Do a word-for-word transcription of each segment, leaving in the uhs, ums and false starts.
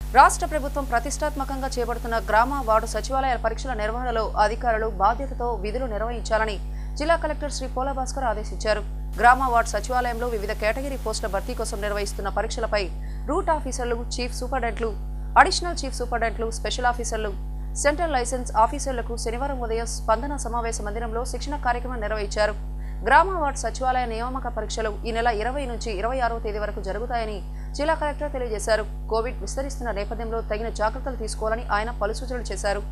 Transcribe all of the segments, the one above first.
రాష్ట్ర ప్రభుత్వం ప్రతిష్టాత్మకంగా చేపడుతున్న గ్రామ వార్డు సచివాలయాల పరీక్షల నిర్వహణలో అధికారులు బాధ్యతతో విధులు నిర్వహించాలని జిల్లా కలెక్టర్ శ్రీ పోలభాస్కర్ ఆదేశించారు. గ్రామ వార్డు సచివాలయంలో వివిధ కేటగిరీ పోస్టుల భర్తీ కోసం నిర్వహిస్తున్న పరీక్షలపై రూట్ ఆఫీసర్లు, చీఫ్ సూపరింటెండెంట్లు, అడిషనల్ చీఫ్ సూపరింటెండెంట్లు, స్పెషల్ ఆఫీసర్లు, సెంట్రల్ లైసెన్స్ ఆఫీసర్లకు శనివారం ఉదయం స్పందన సమావేశ మందిరంలో శిక్షణ కార్యక్రమం నిర్వహించారు. గ్రామ వార్డు సచివాలయ నియామక పరీక్షలు ఈ నెల ఇరవై నుంచి ఇరవై ఆరవ తేదీ వరకు జరుగుతాయని జిల్లా కలెక్టర్ తెలియజేశారు. కోవిడ్ విస్తరిస్తున్న నేపథ్యంలో తగిన జాగ్రత్తలు తీసుకోవాలని ఆయన పలు సూచనలు చేశారు.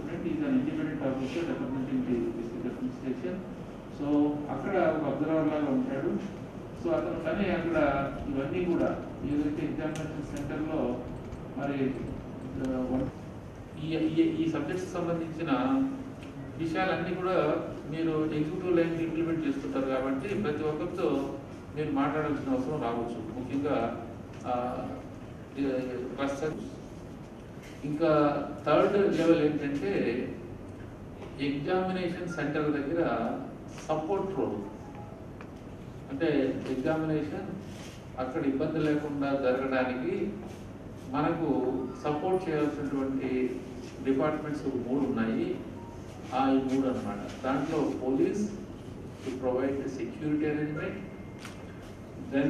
సో అక్కడ ఒక అబ్జర్వర్ లాగా ఉంటాడు. సో అతను కానీ అక్కడ ఇవన్నీ కూడా ఏదైతే ఎగ్జామినేషన్ సెంటర్లో మరి ఈ ఈ సబ్జెక్ట్స్ సంబంధించిన విషయాలన్నీ కూడా మీరు ఎగ్జిక్యూటివ్ లైన్ ఇంప్లిమెంట్ చేస్తుంటారు కాబట్టి ప్రతి ఒక్కరితో మీరు మాట్లాడాల్సిన అవసరం రావచ్చు. ముఖ్యంగా క్లస్టర్. ఇంకా థర్డ్ లెవెల్ ఏంటంటే ఎగ్జామినేషన్ సెంటర్ దగ్గర సపోర్ట్ రోల్, అంటే ఎగ్జామినేషన్ అక్కడ ఇబ్బంది లేకుండా జరగడానికి మనకు సపోర్ట్ చేయాల్సినటువంటి డిపార్ట్మెంట్స్ మూడు ఉన్నాయి. ఆ ఈ మూడు అన్నమాట. దాంట్లో police to provide security arrangement, then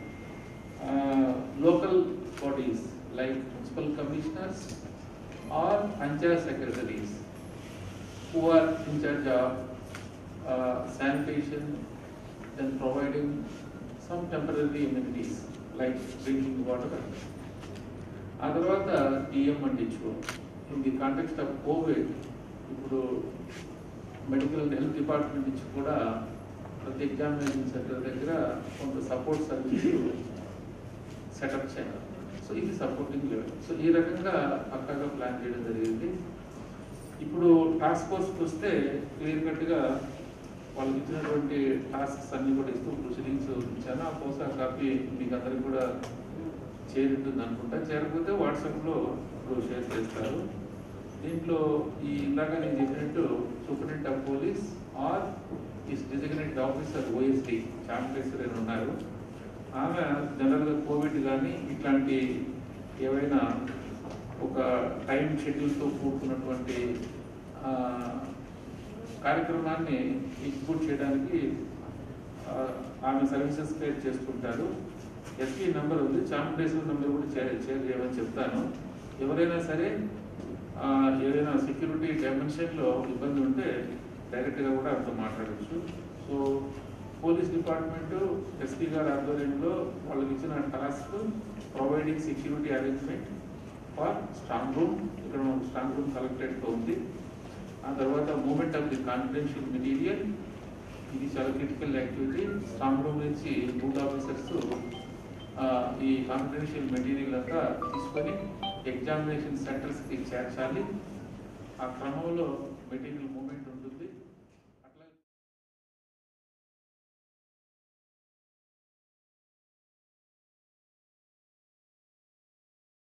local bodies like municipal commissioners or panchayat secretaries who are in charge of uh, sanitation, then providing some temporary amenities like drinking water. తర్వాత TM and HO. In the context of covid ఇప్పుడు medical health department నుంచి కూడా ప్రతి examination centre దగ్గర కొంత support service setup చేయాలి. So ఇది supporting level. So ఈ రకంగా పక్కాగా ప్లాన్ చేయడం జరిగింది. ఇప్పుడు టాస్క్ ఫోర్స్కి వస్తే క్లియర్ కట్గా వాళ్ళకి ఇచ్చినటువంటి టాస్క్స్ అన్నీ కూడా ఇస్తూ ప్రొసీడింగ్స్ ఇచ్చాను. ఆ కోసం కాపీ మీకు అందరికి కూడా చేరుతుంది అనుకుంటా. చేరకపోతే వాట్సాప్లో ఇప్పుడు షేర్ చేస్తారు. దీంట్లో ఈ ఇందాక నేను చెప్పినట్టు సూపరింటెండెంట్ ఆఫ్ పోలీస్ ఆర్ ఈ డెసిగ్నేటెడ్ ఆఫీసర్ ఓఎస్డి చాంపేశ్వర్ అని ఉన్నారు. ఆమె జనరల్గా కోవిడ్ కానీ ఇట్లాంటి ఏవైనా ఒక టైం షెడ్యూల్తో కూడుకున్నటువంటి కార్యక్రమాన్ని ఎగ్జిక్యూట్ చేయడానికి ఆమె సర్వీసెస్ క్రియేట్ చేసుకుంటారు. ఎస్పీ నెంబర్ ఉంది, చాంపేశ్వర్ నెంబర్ కూడా షేర్ చేయమని చెప్తాను. ఎవరైనా సరే ఏదైనా సెక్యూరిటీ డైమెన్షన్లో ఇబ్బంది ఉంటే డైరెక్ట్గా కూడా అంతా మాట్లాడచ్చు. సో పోలీస్ డిపార్ట్మెంటు ఎస్పీ గారి ఆధ్వర్యంలో వాళ్ళకి ఇచ్చిన task providing security arrangement for strong room. ఇక్కడ మనకు స్ట్రాంగ్ రూమ్ కలెక్టరేట్తో ఉంది. ఆ తర్వాత movement of the confidential material, ఇది చాలా క్రిటికల్ యాక్టివిటీ. స్ట్రాంగ్ రూమ్ నుంచి బూత్ ఆఫీసర్స్ ఈ కాన్ఫిడెన్షియల్ మెటీరియల్ అంతా తీసుకొని ఎగ్జామినేషన్ సెంటర్స్కి చేర్చాలి. ఆ క్రమంలో మెటీరియల్ మూమెంట్ ఉంటుంది.